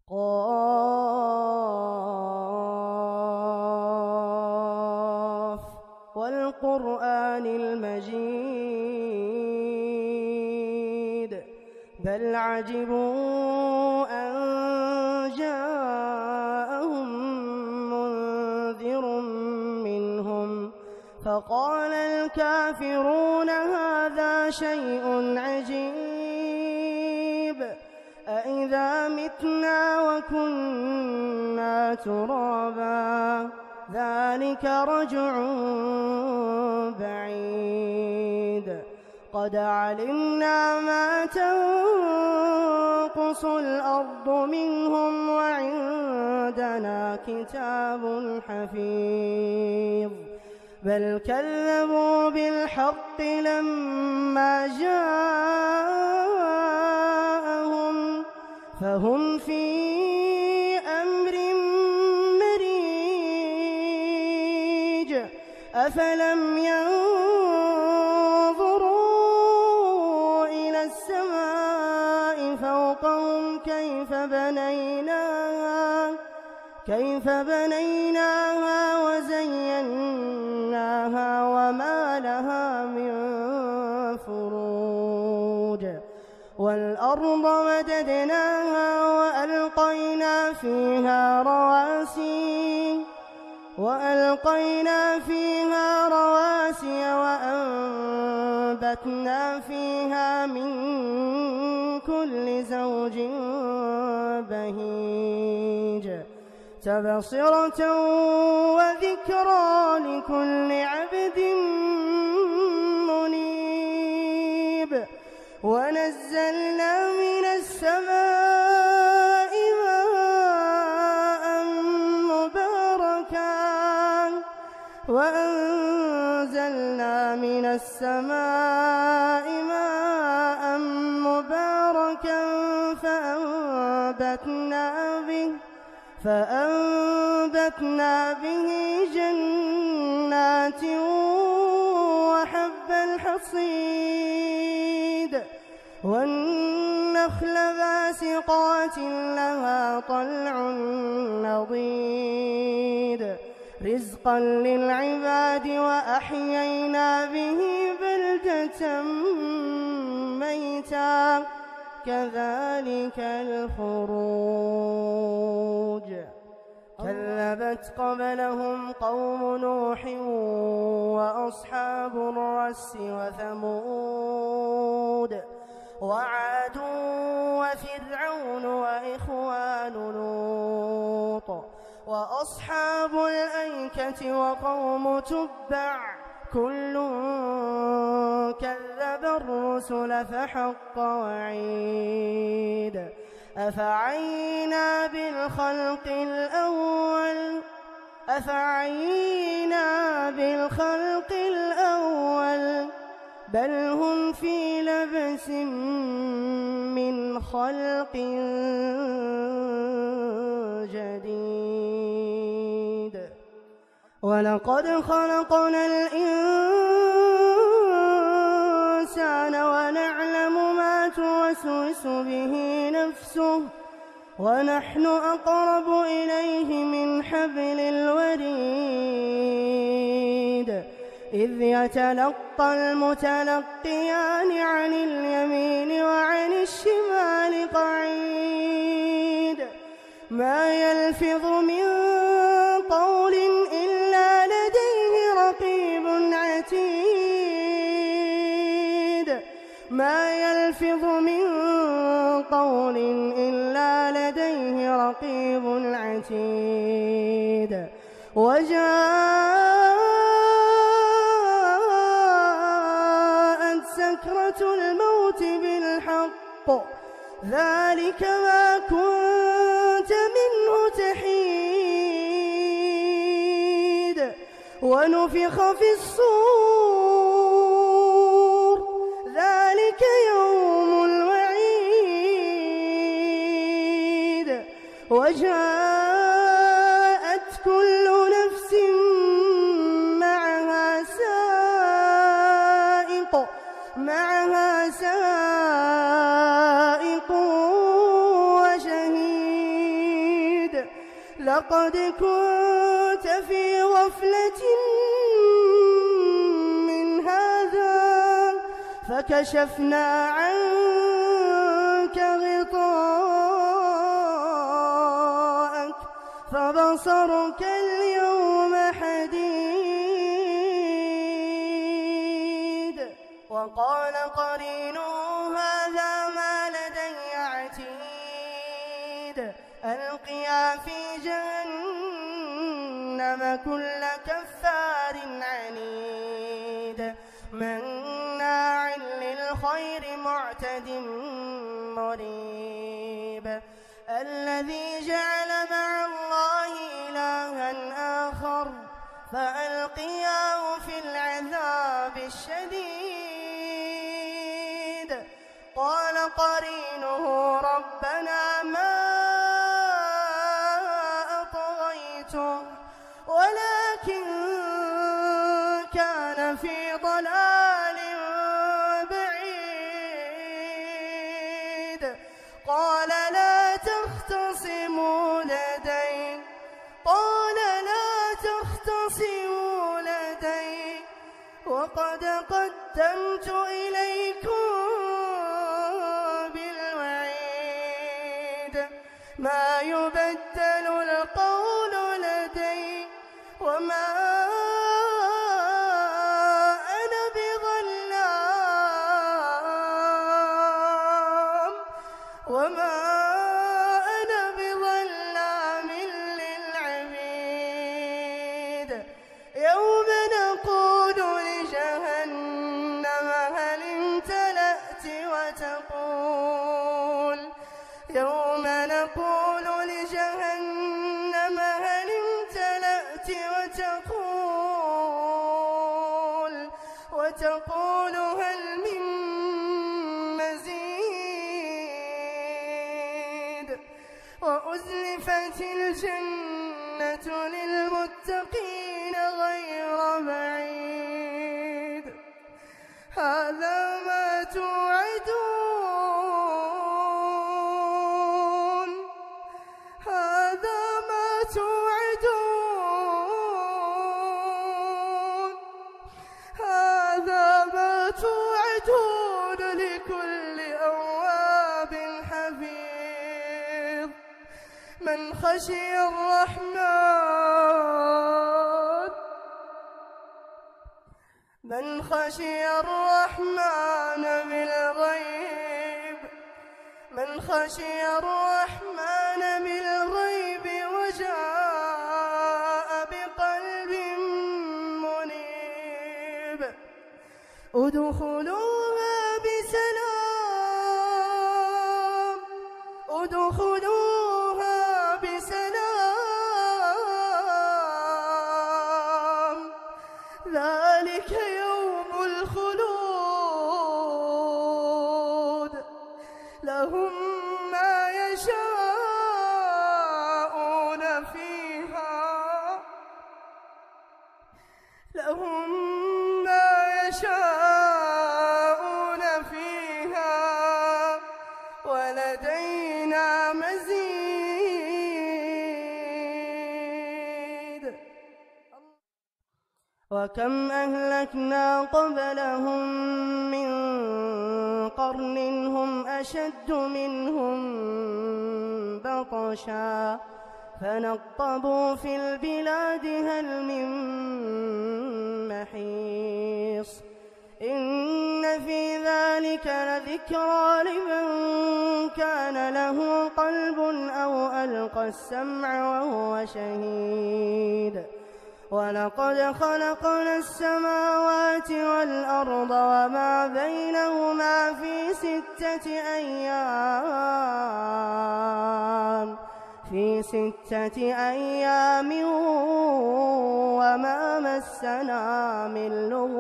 قاف والقرآن المجيد بل عجبوا أن جاءهم منذر منهم فقال الكافرون هذا شيء عجيب أإذا متنا وكنا ترابا ذلك رجع بعيد قد علمنا ما تنقص الأرض منهم وعندنا كتاب حفيظ بل كذبوا بالحق لما جاءهم فهم في أمر مريج أفلم ينظروا إلى السماء فوقهم كيف بنيناها وزيناها وما لها من فروج والأرض مددناها وألقينا فيها رواسي وأنبتنا فيها من كل زوج بهيج تبصرة وذكرى لكل عبد منيب ونزلنا من السماء ماء مباركا وأنزلنا من السماء ماء مباركا فأنبتنا به جنات وحب الحصيد والنخل باسقات لها طلع نضيد رزقا للعباد وأحيينا به بلدة ميتا كذلك الخروج كذبت قبلهم قوم نوح وأصحاب الرس وثمود وعاد وفرعون وإخوان لوط وأصحاب الأيكة وقوم تبع كل كذب الرسل فحق وعيد أفعينا بالخلق الأول بل هم في لبس من خلق جديد ولقد خلقنا الإنسان ونعلم ما توسوس به نفسه ونحن أقرب إليه من حبل الوريد إذ يتلقى المتلقيان عن اليمين وعن الشمال قعيد ما يلفظ من قول إلا لديه رقيب عتيد ما يلفظ من قول إلا لديه رقيب عتيد وجاءت سكرة الموت بالحق ذلك ما كنت منه تحيد ونفخ في الصور ذلك يوم الوعيد وجاءت كل نفس معها سائق وشهيد لقد كنت في غفلة من هذا فكشفنا عنك غطاءك فبصرك اليوم حديد. وقال قرينه هذا ما لدي عتيد. ألقيا في جهنم كل كفار عنيد مناع للخير معتد مريب. الذي جعل مع الله إلها آخر فألقياه في العذاب الشديد. قال قرينه ربنا ما أطغيته ولكن كان في ضلال بعيد. قال لا تختصموا لدي وقد قدمت إليكم بالوعيد. ما يبدل القول لدي وما أنا بظلام للعبيد. يوم نقول لجهنم هل امتلأت وتقول هل من مزيد. وأزلفت الجنة للمتقين غير بعيد. هذا ما توعدون لكل أواب حفيظ. من خشي الرحمن بالغيب وجاء بقلب منيب. ادخلوها بسلام ذلك يوم الخلود. لهم ما يشاءون فيها ولدينا مزيد. وكم أهلكنا قبلهم من قرن هم أشد منهم بطشا فنقبوا في البلاد هل من محيص. إن في ذلك لذكرى لمن كان له قلب أو ألقى السمع وهو شهيد. ولقد خلقنا السماوات والأرض وما بينهما في 6 أيام وما مسنا من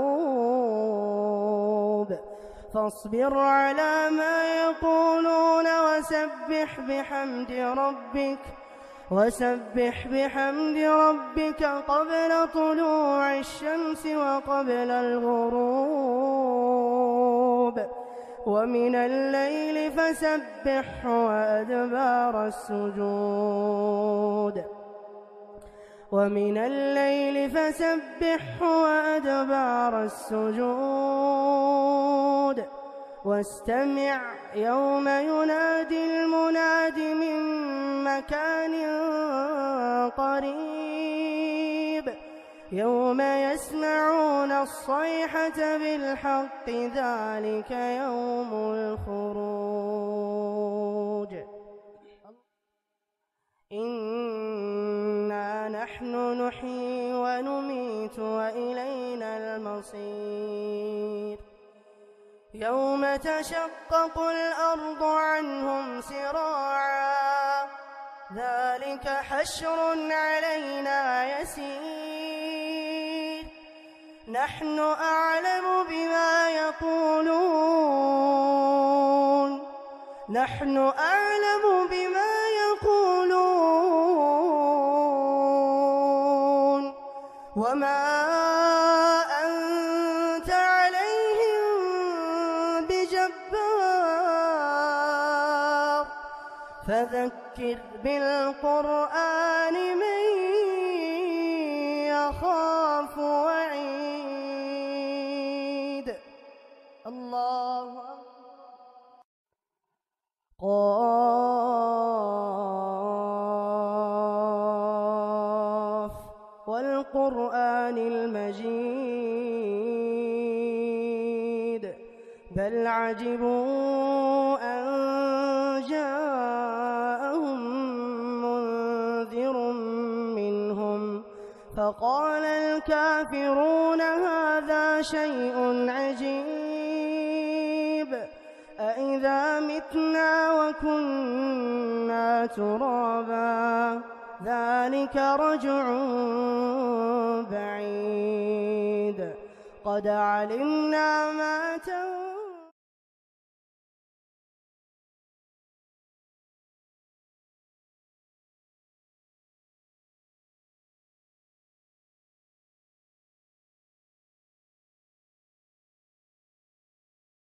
لغوب. فاصبر على ما يقولون وسبح بحمد ربك قبل طلوع الشمس وقبل الغروب ومن الليل فسبحه وأدبار السجود. ومن الليل فسبحه وأدبار السجود واستمع يوم ينادي المناد من مكان قريب يوم يسمعون الصيحة بالحق ذلك يوم الخروج إنا نحن نحيي ونميت وإلينا المصير يوم تشقق الأرض عنهم سراعا ذلك حشر علينا يسير نحن أعلم بما يقولون وما أنت عليهم بجبار فذكر بالقرآن من يخاف وعيد الله قاف والقرآن المجيد بل عجبوا أن جاءهم منذر منهم فقال الكافرون هذا شيء عجيب أإذا متنا وكنا ترابا ذلك رجع بعيد قد علمنا ما تنقص